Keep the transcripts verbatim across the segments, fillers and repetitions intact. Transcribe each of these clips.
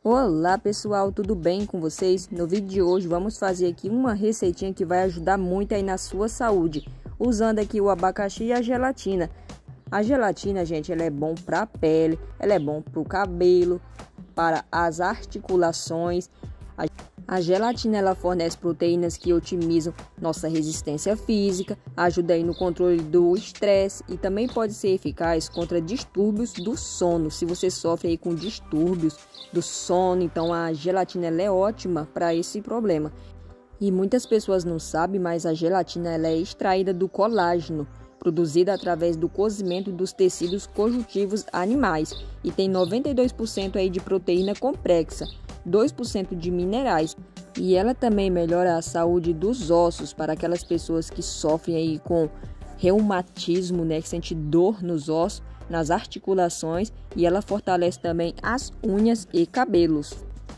Olá pessoal, tudo bem com vocês? No vídeo de hoje vamos fazer aqui uma receitinha que vai ajudar muito aí na sua saúde, usando aqui o abacaxi e a gelatina. A gelatina, gente, ela é bom para a pele, ela é bom para o cabelo, para as articulações. A gelatina ela fornece proteínas que otimizam nossa resistência física, ajuda aí no controle do estresse e também pode ser eficaz contra distúrbios do sono. Se você sofre aí com distúrbios do sono, então a gelatina ela é ótima para esse problema. E muitas pessoas não sabem, mas a gelatina ela é extraída do colágeno, produzida através do cozimento dos tecidos conjuntivos animais e tem noventa e dois por cento aí de proteína complexa, dois por cento de minerais, e ela também melhora a saúde dos ossos para aquelas pessoas que sofrem aí com reumatismo, né, que sente dor nos ossos, nas articulações, e ela fortalece também as unhas e cabelos.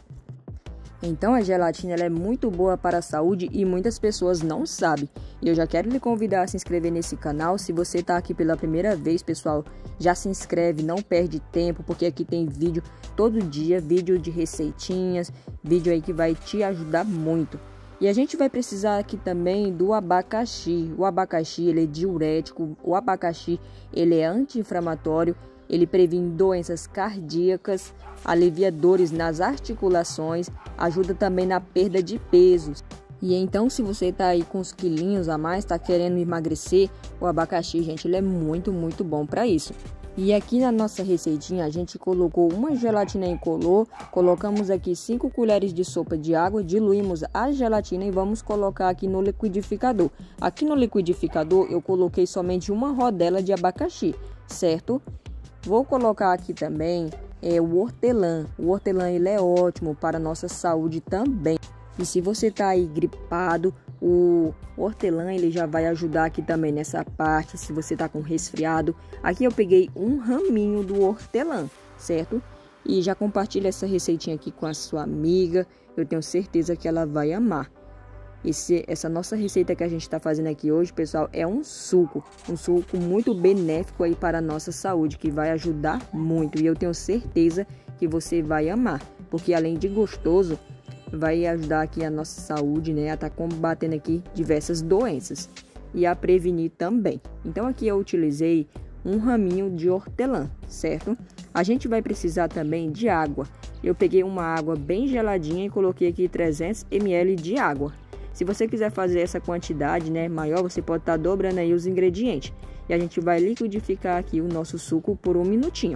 Então a gelatina ela é muito boa para a saúde e muitas pessoas não sabem. E eu já quero lhe convidar a se inscrever nesse canal. Se você está aqui pela primeira vez, pessoal, já se inscreve, não perde tempo, porque aqui tem vídeo todo dia, vídeo de receitinhas, vídeo aí que vai te ajudar muito. E a gente vai precisar aqui também do abacaxi. O abacaxi ele é diurético, o abacaxi ele é anti-inflamatório. Ele previne doenças cardíacas, alivia dores nas articulações, ajuda também na perda de peso. E então, se você está aí com uns quilinhos a mais, está querendo emagrecer, o abacaxi, gente, ele é muito, muito bom para isso. E aqui na nossa receitinha, a gente colocou uma gelatina incolor, colocamos aqui cinco colheres de sopa de água, diluímos a gelatina e vamos colocar aqui no liquidificador. Aqui no liquidificador, eu coloquei somente uma rodela de abacaxi, certo? Vou colocar aqui também é, o hortelã. O hortelã ele é ótimo para a nossa saúde também. E se você está aí gripado, o hortelã ele já vai ajudar aqui também nessa parte. Se você está com resfriado, aqui eu peguei um raminho do hortelã, certo? E já compartilha essa receitinha aqui com a sua amiga. Eu tenho certeza que ela vai amar. Esse, essa nossa receita que a gente está fazendo aqui hoje, pessoal, é um suco, um suco muito benéfico aí para a nossa saúde, que vai ajudar muito. E eu tenho certeza que você vai amar, porque além de gostoso, vai ajudar aqui a nossa saúde, né, a estar tá combatendo aqui diversas doenças e a prevenir também. Então aqui eu utilizei um raminho de hortelã, certo? A gente vai precisar também de água. Eu peguei uma água bem geladinha e coloquei aqui trezentos mililitros de água. Se você quiser fazer essa quantidade, né, maior, você pode estar tá dobrando aí os ingredientes. E a gente vai liquidificar aqui o nosso suco por um minutinho,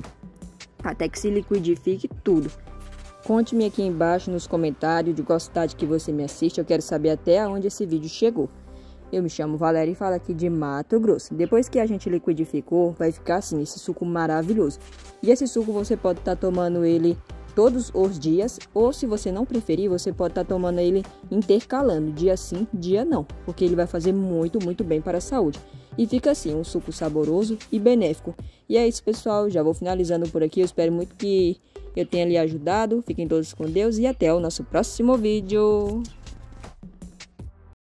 até que se liquidifique tudo. Conte-me aqui embaixo nos comentários de qual cidade que você me assiste. Eu quero saber até onde esse vídeo chegou. Eu me chamo Valéria e falo aqui de Mato Grosso. Depois que a gente liquidificou, vai ficar assim, esse suco maravilhoso. E esse suco você pode estar tá tomando ele todos os dias, ou se você não preferir, você pode estar tá tomando ele intercalando, dia sim, dia não, porque ele vai fazer muito, muito bem para a saúde. E fica assim, um suco saboroso e benéfico. E é isso, pessoal, já vou finalizando por aqui. Eu espero muito que eu tenha lhe ajudado. Fiquem todos com Deus e até o nosso próximo vídeo.